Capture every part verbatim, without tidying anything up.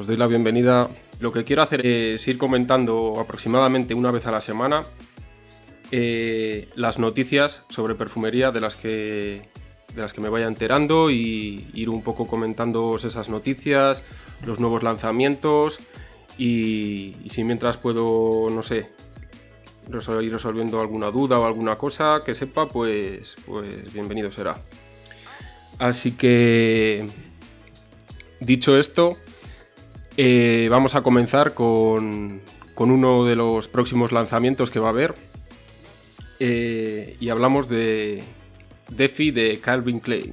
doy la bienvenida. Lo que quiero hacer es ir comentando aproximadamente una vez a la semana eh, las noticias sobre perfumería de las que, de las que me vaya enterando y ir un poco comentando esas noticias, los nuevos lanzamientos y, y si mientras puedo, no sé, resol- ir resolviendo alguna duda o alguna cosa que sepa, pues, pues bienvenido será. Así que, dicho esto, eh, vamos a comenzar con, con uno de los próximos lanzamientos que va a haber. Eh, y hablamos de Defi de Calvin Klein.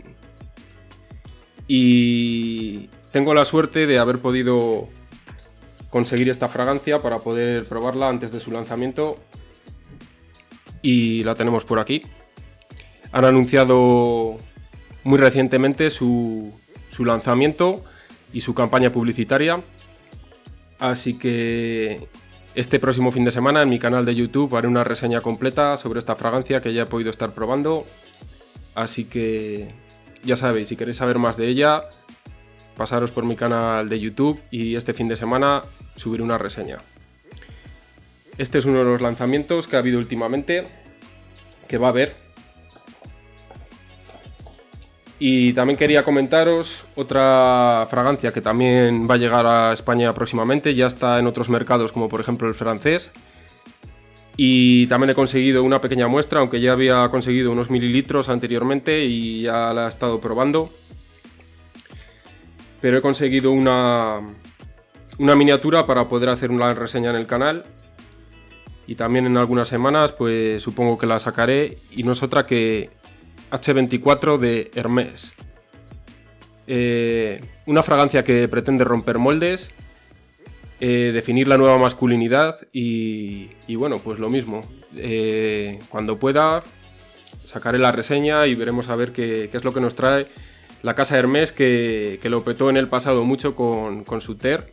Y tengo la suerte de haber podido conseguir esta fragancia para poder probarla antes de su lanzamiento. Y la tenemos por aquí. Han anunciado muy recientemente su, su lanzamiento y su campaña publicitaria, así que este próximo fin de semana en mi canal de YouTube haré una reseña completa sobre esta fragancia que ya he podido estar probando, así que ya sabéis, si queréis saber más de ella, pasaros por mi canal de YouTube y este fin de semana subiré una reseña. Este es uno de los lanzamientos que ha habido últimamente, que va a haber. Y también quería comentaros otra fragancia que también va a llegar a España próximamente, ya está en otros mercados como por ejemplo el francés. Y también he conseguido una pequeña muestra, aunque ya había conseguido unos mililitros anteriormente y ya la he estado probando. Pero he conseguido una, una miniatura para poder hacer una reseña en el canal. Y también en algunas semanas pues supongo que la sacaré y no es otra que hache veinticuatro de Hermès. Eh, una fragancia que pretende romper moldes, eh, definir la nueva masculinidad y, y bueno, pues lo mismo. Eh, cuando pueda sacaré la reseña y veremos a ver qué, qué es lo que nos trae la casa Hermès, que, que lo petó en el pasado mucho con, con su Terre.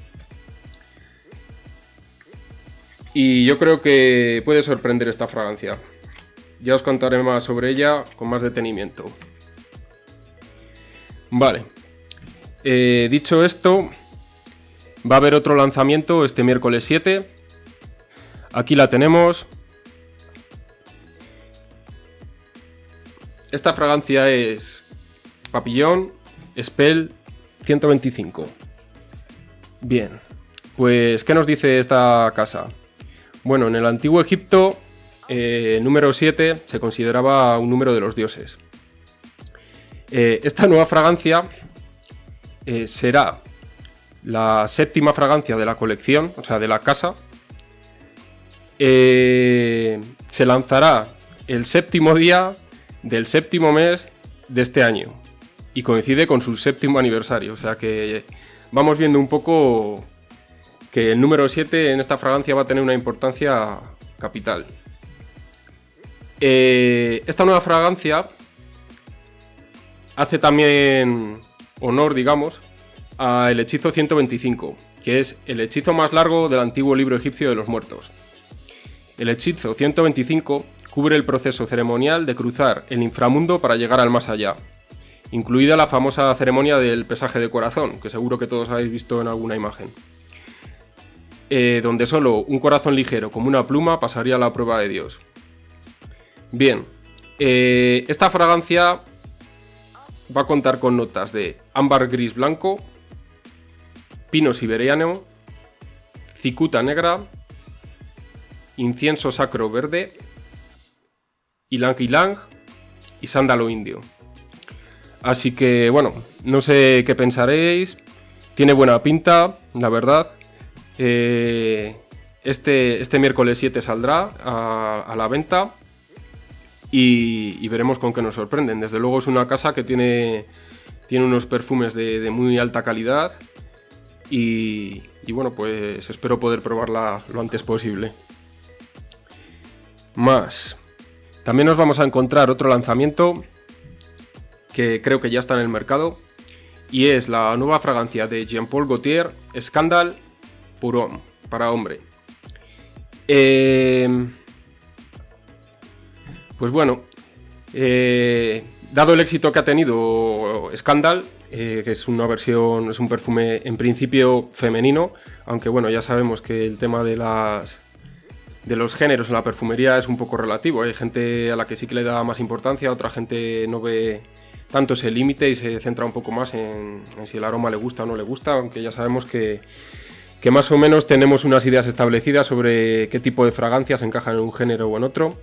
Y yo creo que puede sorprender esta fragancia. Ya os contaré más sobre ella con más detenimiento. Vale. Eh, dicho esto, va a haber otro lanzamiento este miércoles siete. Aquí la tenemos. Esta fragancia es Papillon Spell ciento veinticinco. Bien. Pues, ¿qué nos dice esta casa? Bueno, en el antiguo Egipto, Eh, número siete se consideraba un número de los dioses. Eh, esta nueva fragancia eh, será la séptima fragancia de la colección, o sea, de la casa. Eh, se lanzará el séptimo día del séptimo mes de este año y coincide con su séptimo aniversario, o sea que vamos viendo un poco que el número siete en esta fragancia va a tener una importancia capital. Eh, esta nueva fragancia hace también honor, digamos, al hechizo ciento veinticinco, que es el hechizo más largo del antiguo libro egipcio de los muertos. El hechizo ciento veinticinco cubre el proceso ceremonial de cruzar el inframundo para llegar al más allá, incluida la famosa ceremonia del pesaje de corazón, que seguro que todos habéis visto en alguna imagen, eh, donde solo un corazón ligero como una pluma pasaría la prueba de Dios. Bien, eh, esta fragancia va a contar con notas de ámbar gris blanco, pino siberiano, cicuta negra, incienso sacro verde, ylang ylang y sándalo indio. Así que bueno, no sé qué pensaréis, tiene buena pinta, la verdad. Eh, este, este miércoles siete saldrá a, a la venta. Y, y veremos con qué nos sorprenden. Desde luego es una casa que tiene, tiene unos perfumes de, de muy alta calidad y, y bueno, pues espero poder probarla lo antes posible. Más. También nos vamos a encontrar otro lanzamiento que creo que ya está en el mercado y es la nueva fragancia de Jean Paul Gaultier, Scandal pour Homme, para hombre. Eh... Pues bueno, eh, dado el éxito que ha tenido Scandal, eh, que es una versión, es un perfume en principio femenino, aunque bueno, ya sabemos que el tema de las de los géneros en la perfumería es un poco relativo. Hay gente a la que sí que le da más importancia, otra gente no ve tanto ese límite y se centra un poco más en, en si el aroma le gusta o no le gusta, aunque ya sabemos que, que más o menos tenemos unas ideas establecidas sobre qué tipo de fragancias encajan en un género o en otro.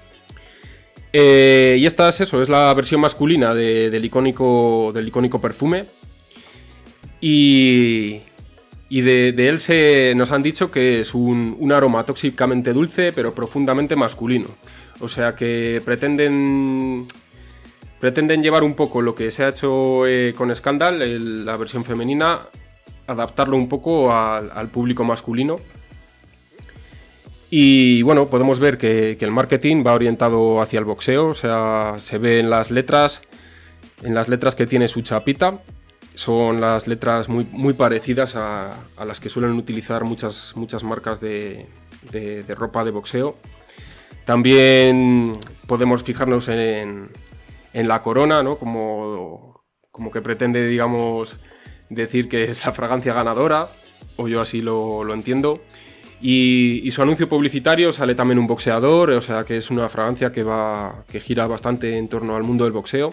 Eh, y esta es eso, es la versión masculina de, del, icónico, del icónico perfume. Y, y de, de él se, nos han dicho que es un, un aroma tóxicamente dulce, pero profundamente masculino. O sea que pretenden, pretenden llevar un poco lo que se ha hecho eh, con Scandal, el, la versión femenina, adaptarlo un poco al, al público masculino. Y bueno, podemos ver que, que el marketing va orientado hacia el boxeo, o sea, se ve en las letras, en las letras que tiene su chapita. Son las letras muy, muy parecidas a, a las que suelen utilizar muchas, muchas marcas de, de, de ropa de boxeo. También podemos fijarnos en, en la corona, ¿no? Como, como que pretende, digamos, decir que es la fragancia ganadora, o yo así lo, lo entiendo. Y, y su anuncio publicitario sale también un boxeador, o sea que es una fragancia que, va, que gira bastante en torno al mundo del boxeo.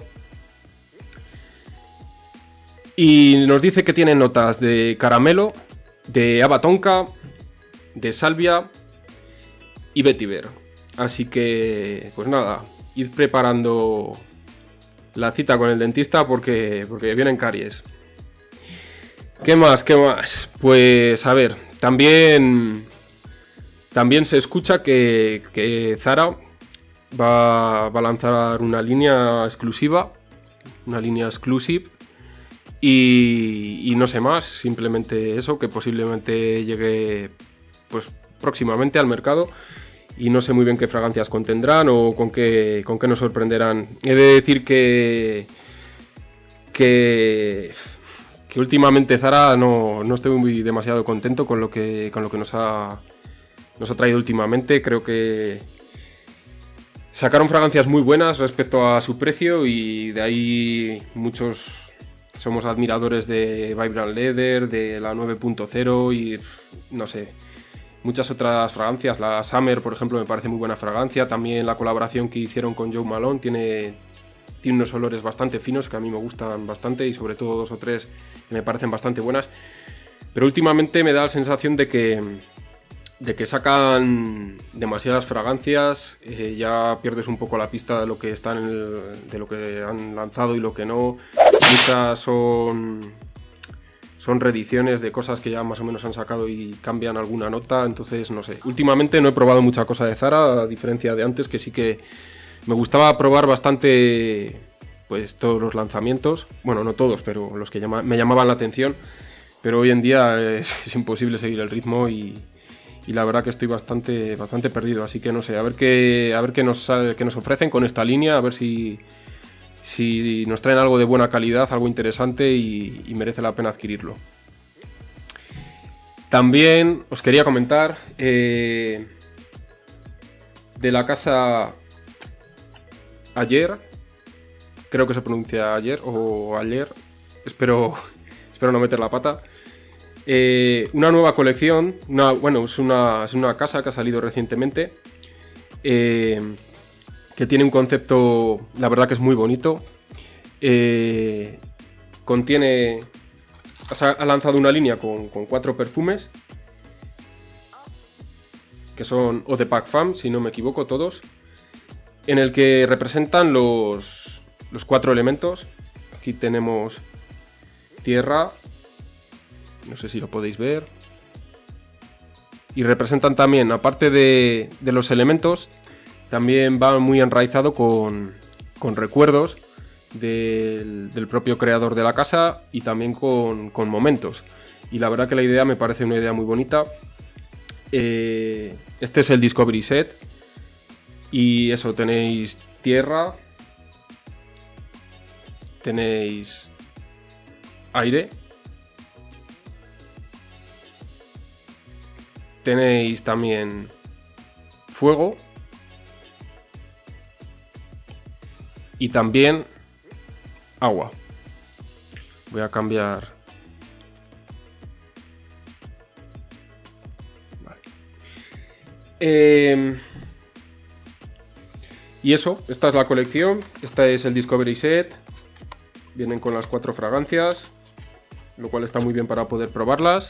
Y nos dice que tiene notas de caramelo, de haba tonka, de salvia y vetiver. Así que, pues nada, id preparando la cita con el dentista porque, porque vienen caries. ¿Qué más? ¿Qué más? Pues a ver, también, también se escucha que, que Zara va, va a lanzar una línea exclusiva, una línea exclusive. Y, y no sé más, simplemente eso, que posiblemente llegue pues próximamente al mercado y no sé muy bien qué fragancias contendrán o con qué, con qué nos sorprenderán. He de decir que que, que últimamente Zara no, no estoy muy demasiado contento con lo que, con lo que nos ha, nos ha traído últimamente. Creo que sacaron fragancias muy buenas respecto a su precio y de ahí muchos somos admiradores de Vibrant Leather, de la nueve punto cero y no sé, muchas otras fragancias. La Summer, por ejemplo, me parece muy buena fragancia. También la colaboración que hicieron con Joe Malone tiene, tiene unos olores bastante finos que a mí me gustan bastante y sobre todo dos o tres que me parecen bastante buenas. Pero últimamente me da la sensación de que, de que sacan demasiadas fragancias, eh, ya pierdes un poco la pista de lo que están en el, de lo que han lanzado y lo que no. Muchas son, son reediciones de cosas que ya más o menos han sacado y cambian alguna nota, entonces no sé. Últimamente no he probado mucha cosa de Zara, a diferencia de antes, que sí que me gustaba probar bastante pues todos los lanzamientos. Bueno, no todos, pero los que llama, me llamaban la atención. Pero hoy en día es, es imposible seguir el ritmo y, y la verdad que estoy bastante, bastante perdido. Así que no sé, a ver qué, a ver qué nos, qué nos ofrecen con esta línea, a ver si... si nos traen algo de buena calidad, algo interesante y, y merece la pena adquirirlo. También os quería comentar eh, de la casa Ayer, creo que se pronuncia Ayer o Ayer, espero, espero no meter la pata. Eh, una nueva colección, una, bueno, es una, es una casa que ha salido recientemente. Eh, que tiene un concepto, la verdad que es muy bonito. Eh, contiene, ha lanzado una línea con, con cuatro perfumes, que son Eau de Parfum, si no me equivoco, todos, en el que representan los, los cuatro elementos. Aquí tenemos tierra, no sé si lo podéis ver, y representan también, aparte de, de los elementos, también va muy enraizado con, con recuerdos del, del propio creador de la casa y también con, con momentos. Y la verdad que la idea me parece una idea muy bonita. Eh, este es el Discovery Set. Y eso, tenéis tierra, tenéis aire, tenéis también fuego. Y también agua. Voy a cambiar. Vale. Eh... Y eso, esta es la colección. Este es el Discovery Set. Vienen con las cuatro fragancias, lo cual está muy bien para poder probarlas.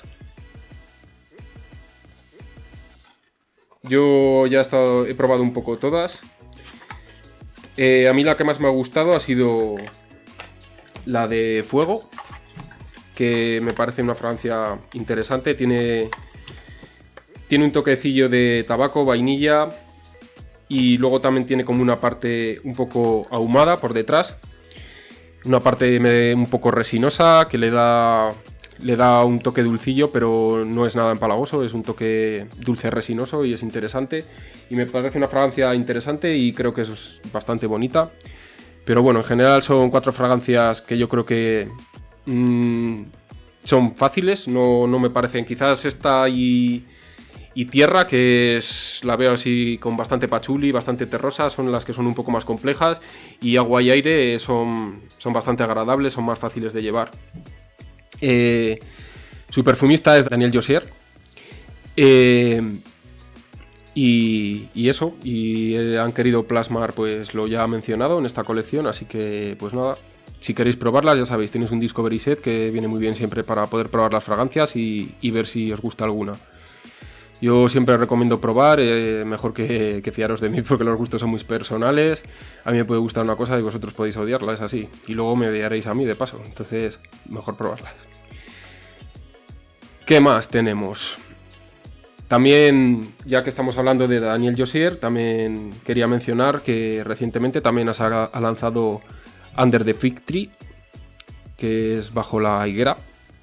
Yo ya he, estado, he probado un poco todas. Eh, a mí la que más me ha gustado ha sido la de Fuego, que me parece una fragancia interesante. Tiene, tiene un toquecillo de tabaco, vainilla, y luego también tiene como una parte un poco ahumada por detrás. Una parte un poco resinosa que le da, le da un toque dulcillo, pero no es nada empalagoso, es un toque dulce resinoso y es interesante. Y me parece una fragancia interesante y creo que es bastante bonita. Pero bueno, en general son cuatro fragancias que yo creo que mmm, son fáciles, no, no me parecen. Quizás esta y, y Tierra, que es, la veo así con bastante pachuli, bastante terrosa, son las que son un poco más complejas. Y Agua y Aire son, son bastante agradables, son más fáciles de llevar. Eh, su perfumista es Daniel Josier. Eh, y, y eso, y han querido plasmar pues lo ya mencionado en esta colección, así que pues nada, si queréis probarlas ya sabéis, tenéis un Discovery Set que viene muy bien siempre para poder probar las fragancias y, y ver si os gusta alguna. Yo siempre recomiendo probar, eh, mejor que, que fiaros de mí porque los gustos son muy personales. A mí me puede gustar una cosa y vosotros podéis odiarla, es así. Y luego me odiaréis a mí de paso, entonces mejor probarlas. ¿Qué más tenemos? También, ya que estamos hablando de Daniel Josier, también quería mencionar que recientemente también ha, ha lanzado Under the Fig Tree, que es bajo la higuera.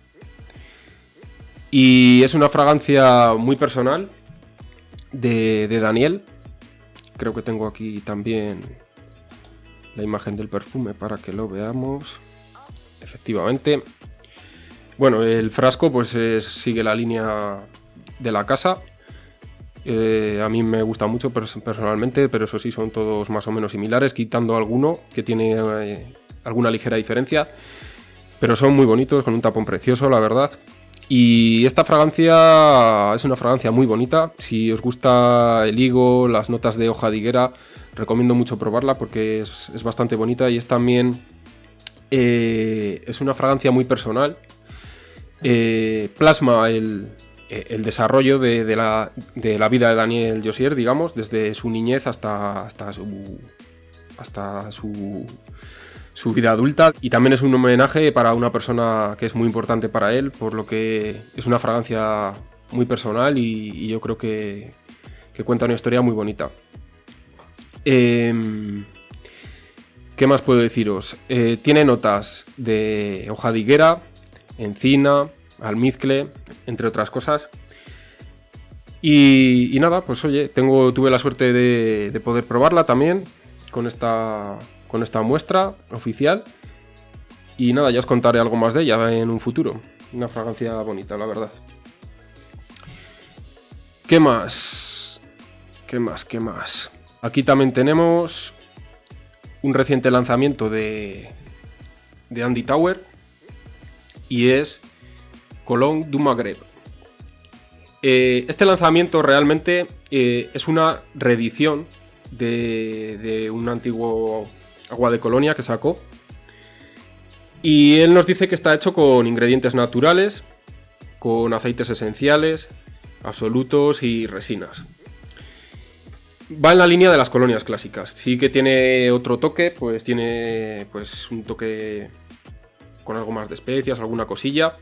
Y es una fragancia muy personal de, de Daniel. Creo que tengo aquí también la imagen del perfume para que lo veamos. Efectivamente. Bueno, el frasco pues es, sigue la línea de la casa. Eh, a mí me gusta mucho personalmente, pero eso sí, son todos más o menos similares, quitando alguno que tiene eh, alguna ligera diferencia. Pero son muy bonitos, con un tapón precioso, la verdad. Y esta fragancia es una fragancia muy bonita. Si os gusta el higo, las notas de hoja de higuera, recomiendo mucho probarla porque es, es bastante bonita y es también eh, es una fragancia muy personal. Eh, plasma el, el desarrollo de, de, la, de la vida de Daniel Josier, digamos, desde su niñez hasta, hasta su hasta su su vida adulta, y también es un homenaje para una persona que es muy importante para él, por lo que es una fragancia muy personal y, y yo creo que, que cuenta una historia muy bonita. Eh, ¿Qué más puedo deciros? Eh, tiene notas de hoja de higuera, encina, almizcle, entre otras cosas. Y, y nada, pues oye, tengo, tuve la suerte de, de poder probarla también con esta... con esta muestra oficial y nada, ya os contaré algo más de ella en un futuro. Una fragancia bonita, la verdad. ¿Qué más? ¿Qué más? ¿Qué más? Aquí también tenemos un reciente lanzamiento de, de Andy Tauer y es Cologne du Maghreb. Eh, este lanzamiento realmente eh, es una reedición de, de un antiguo Agua de Colonia que sacó, y él nos dice que está hecho con ingredientes naturales, con aceites esenciales, absolutos y resinas. Va en la línea de las colonias clásicas, sí que tiene otro toque, pues tiene pues un toque con algo más de especias, alguna cosilla,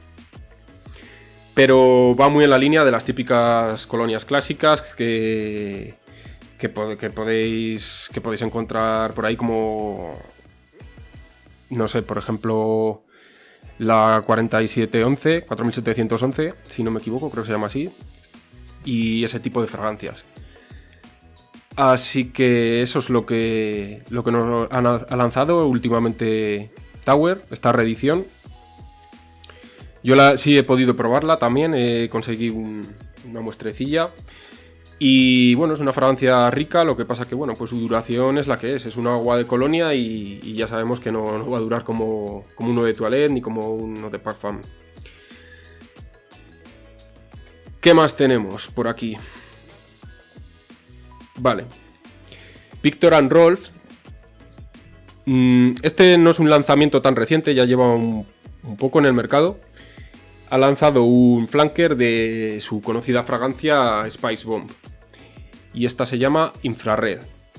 pero va muy en la línea de las típicas colonias clásicas que Que, que, podéis, que podéis encontrar por ahí, como, no sé, por ejemplo, la cuarenta y siete once, cuatro mil setecientos once, si no me equivoco, creo que se llama así, y ese tipo de fragancias. Así que eso es lo que, lo que nos ha lanzado últimamente Tauer, esta reedición. Yo la, sí he podido probarla también, he conseguido un, una muestrecilla. Y bueno, es una fragancia rica, lo que pasa que bueno, pues su duración es la que es, es un agua de colonia y, y ya sabemos que no, no va a durar como, como uno de toilette ni como uno de parfum. ¿Qué más tenemos por aquí? Vale. Viktor and Rolf. Este no es un lanzamiento tan reciente, ya lleva un, un poco en el mercado. Ha lanzado un flanker de su conocida fragancia Spice Bomb. Y esta se llama Infrared.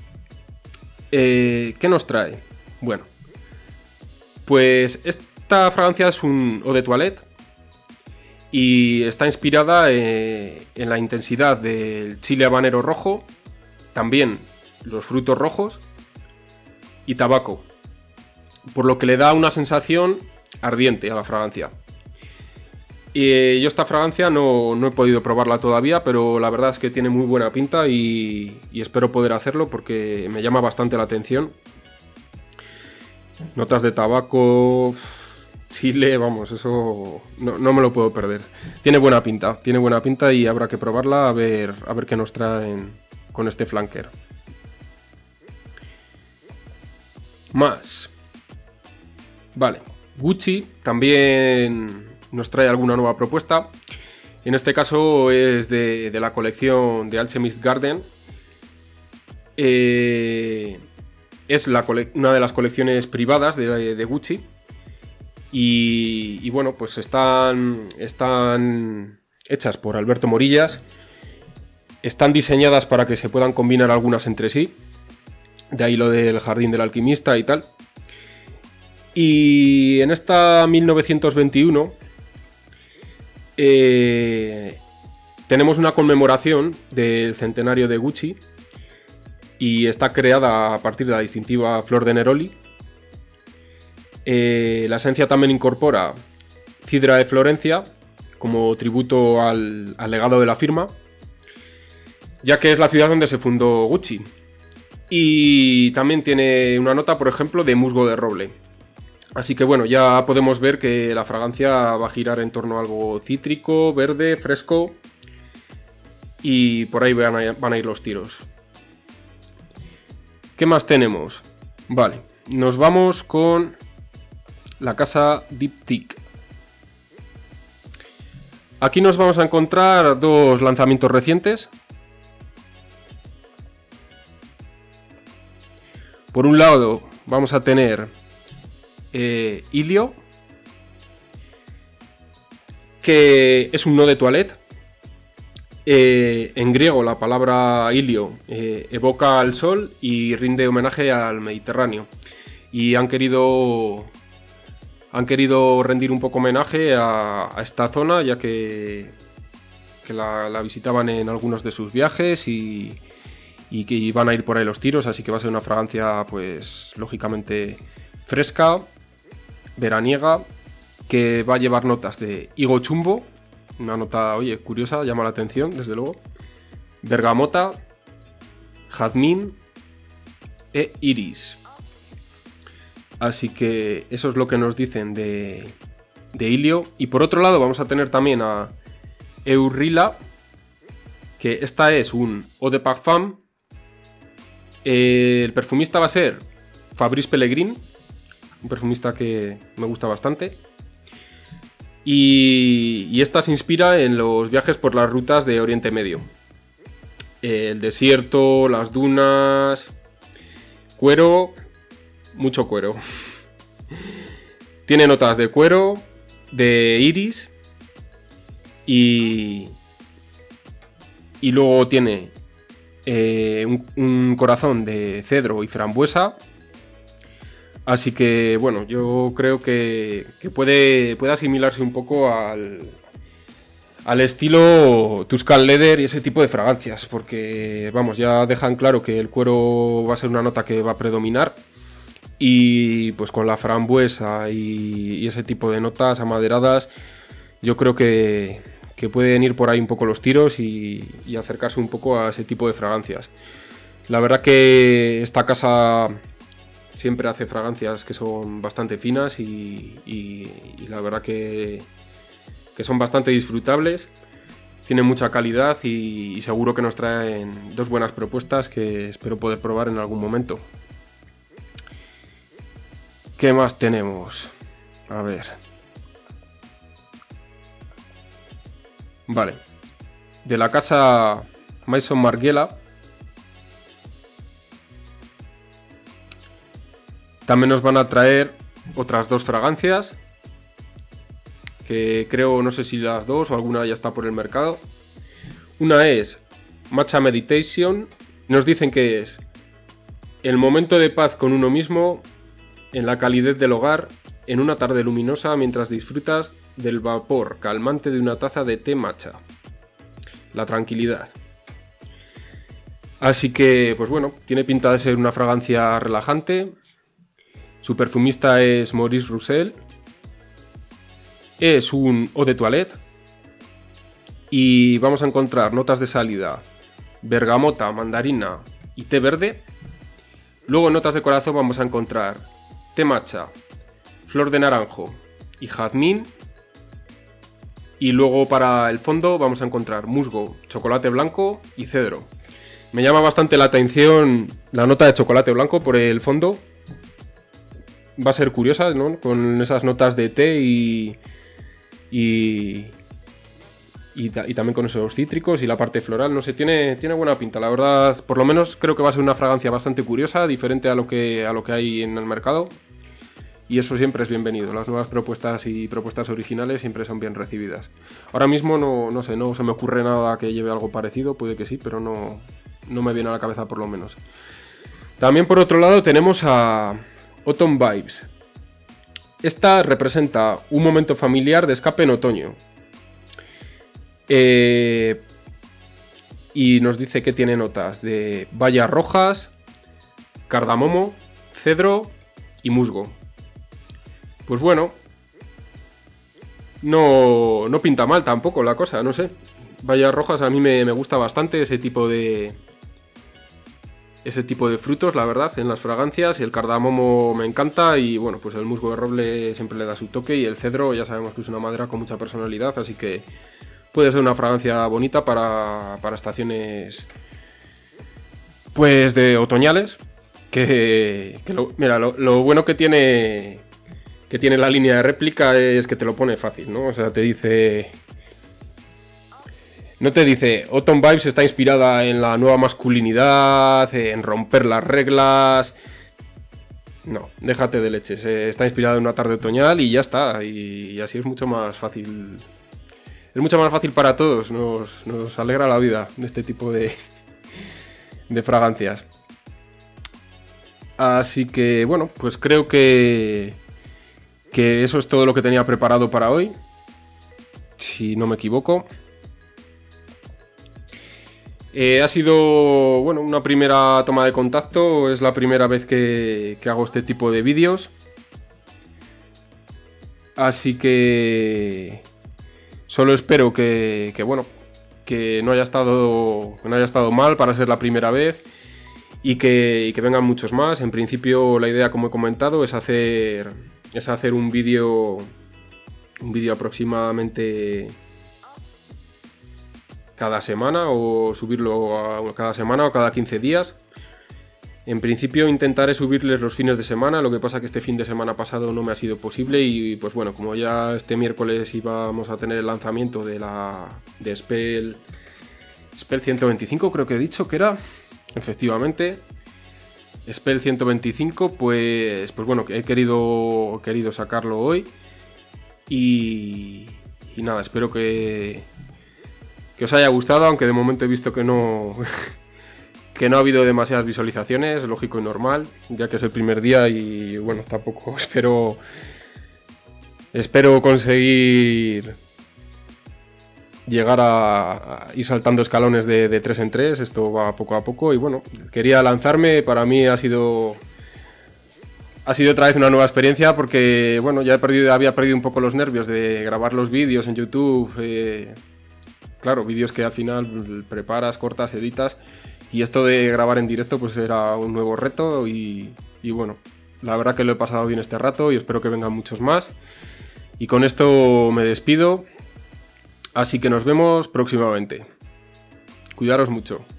Eh, ¿Qué nos trae? Bueno, pues esta fragancia es un eau de toilette y está inspirada eh, en la intensidad del chile habanero rojo, también los frutos rojos y tabaco, por lo que le da una sensación ardiente a la fragancia. Y yo esta fragancia no, no he podido probarla todavía, pero la verdad es que tiene muy buena pinta y, y espero poder hacerlo porque me llama bastante la atención. Notas de tabaco, chile, vamos, eso no, no me lo puedo perder. Tiene buena pinta, tiene buena pinta y habrá que probarla a ver, a ver qué nos traen con este flanker. Más. Vale, Gucci también nos trae alguna nueva propuesta. En este caso es de, de la colección de Alchemist Garden. Eh, es la una de las colecciones privadas de, de Gucci. Y, y bueno, pues están, están hechas por Alberto Morillas. Están diseñadas para que se puedan combinar algunas entre sí. De ahí lo del jardín del alquimista y tal. Y en esta mil novecientos veintiuno eh, tenemos una conmemoración del centenario de Gucci y está creada a partir de la distintiva flor de Neroli. Eh, la esencia también incorpora cidra de Florencia como tributo al, al legado de la firma, ya que es la ciudad donde se fundó Gucci. Y también tiene una nota, por ejemplo, de musgo de roble. Así que bueno, ya podemos ver que la fragancia va a girar en torno a algo cítrico, verde, fresco. Y por ahí van a, van a ir los tiros. ¿Qué más tenemos? Vale, nos vamos con la casa Diptyque. Aquí nos vamos a encontrar dos lanzamientos recientes. Por un lado vamos a tener eh, Ilio, que es un eau de toilette. Eh, en griego la palabra Ilio eh, evoca al sol y rinde homenaje al Mediterráneo. Y han querido, han querido rendir un poco homenaje a, a esta zona, ya que, que la, la visitaban en algunos de sus viajes y... y que van a ir por ahí los tiros, así que va a ser una fragancia, pues, lógicamente fresca, veraniega, que va a llevar notas de higo chumbo, una nota, oye, curiosa, llama la atención, desde luego, bergamota, jazmín e iris. Así que eso es lo que nos dicen de, de Ilio. Y por otro lado vamos a tener también a Eurrila, que esta es un eau de parfum. El perfumista va a ser Fabrice Pellegrin, un perfumista que me gusta bastante. Y, y esta se inspira en los viajes por las rutas de Oriente Medio. El desierto, las dunas, cuero, mucho cuero. Tiene notas de cuero, de iris y, y luego tiene eh, un, un corazón de cedro y frambuesa. Así que, bueno, yo creo que, que puede, puede asimilarse un poco al, al estilo Tuscan Leather y ese tipo de fragancias, porque, vamos, ya dejan claro que el cuero va a ser una nota que va a predominar y, pues, con la frambuesa y, y ese tipo de notas amaderadas, yo creo que, que pueden ir por ahí un poco los tiros y, y acercarse un poco a ese tipo de fragancias. La verdad que esta casa siempre hace fragancias que son bastante finas y, y, y la verdad que, que son bastante disfrutables. tiene mucha calidad y, y seguro que nos traen dos buenas propuestas que espero poder probar en algún momento. ¿Qué más tenemos? A ver. Vale. De la casa Maison Margiela también nos van a traer otras dos fragancias, que creo, no sé si las dos o alguna ya está por el mercado. Una es Matcha Meditation. Nos dicen que es el momento de paz con uno mismo, en la calidez del hogar, en una tarde luminosa mientras disfrutas del vapor calmante de una taza de té matcha. La tranquilidad. Así que, pues bueno, tiene pinta de ser una fragancia relajante. Su perfumista es Maurice Roussel. Es un eau de toilette. Y vamos a encontrar notas de salida: bergamota, mandarina y té verde. Luego en notas de corazón vamos a encontrar té matcha, flor de naranjo y jazmín. Y luego para el fondo vamos a encontrar musgo, chocolate blanco y cedro. Me llama bastante la atención la nota de chocolate blanco por el fondo. Va a ser curiosa, ¿no? Con esas notas de té y... Y, y, y también con esos cítricos y la parte floral, no sé, tiene, tiene buena pinta, la verdad. Por lo menos creo que va a ser una fragancia bastante curiosa, diferente a lo que, a lo que hay en el mercado. Y eso siempre es bienvenido, las nuevas propuestas y propuestas originales siempre son bien recibidas. Ahora mismo no, no sé, no se me ocurre nada que lleve algo parecido, puede que sí, pero no, no me viene a la cabeza por lo menos. También por otro lado tenemos a Autumn Vibes. Esta representa un momento familiar de escape en otoño. Eh, y nos dice que tiene notas de bayas rojas, cardamomo, cedro y musgo. Pues bueno, no, no pinta mal tampoco la cosa, no sé. Bayas rojas a mí me, me gusta bastante ese tipo de... Ese tipo de frutos, la verdad, en las fragancias. Y el cardamomo me encanta. Y bueno, pues el musgo de roble siempre le da su toque. Y el cedro ya sabemos que es una madera con mucha personalidad. Así que puede ser una fragancia bonita para, para estaciones, pues, de otoñales. Que, que lo, mira, lo, lo bueno que tiene, que tiene la línea de réplica es que te lo pone fácil, ¿no? O sea, te dice... No te dice, Autumn Vibes está inspirada en la nueva masculinidad, en romper las reglas. No, déjate de leches. Está inspirada en una tarde otoñal y ya está. Y así es mucho más fácil. Es mucho más fácil para todos. Nos, nos alegra la vida de este tipo de, de fragancias. Así que, bueno, pues creo que, que eso es todo lo que tenía preparado para hoy. Si no me equivoco. Eh, ha sido, bueno, una primera toma de contacto. Es la primera vez que, que hago este tipo de vídeos. Así que solo espero que, que bueno, que no haya estado, que no haya estado mal para ser la primera vez y que, y que vengan muchos más. En principio la idea, como he comentado, es hacer, es hacer un vídeo, un vídeo aproximadamente cada semana, o subirlo a cada semana o cada quince días. En principio intentaré subirles los fines de semana, lo que pasa que este fin de semana pasado no me ha sido posible y pues bueno, como ya este miércoles íbamos a tener el lanzamiento de la de Spell, Spell ciento veinticinco, creo que he dicho que era, efectivamente, Spell ciento veinticinco, pues, pues bueno, que he querido, he querido sacarlo hoy y, y nada, espero que que os haya gustado, aunque de momento he visto que no que no ha habido demasiadas visualizaciones, lógico y normal, ya que es el primer día y bueno, tampoco espero espero conseguir llegar a, a ir saltando escalones de, de tres en tres, esto va poco a poco y bueno, quería lanzarme. Para mí ha sido ha sido otra vez una nueva experiencia porque bueno, ya he perdido, había perdido un poco los nervios de grabar los vídeos en YouTube. eh, Claro, vídeos que al final preparas, cortas, editas, y esto de grabar en directo pues era un nuevo reto y, y bueno, la verdad que lo he pasado bien este rato y espero que vengan muchos más. Y con esto me despido. Así que nos vemos próximamente. Cuidaros mucho.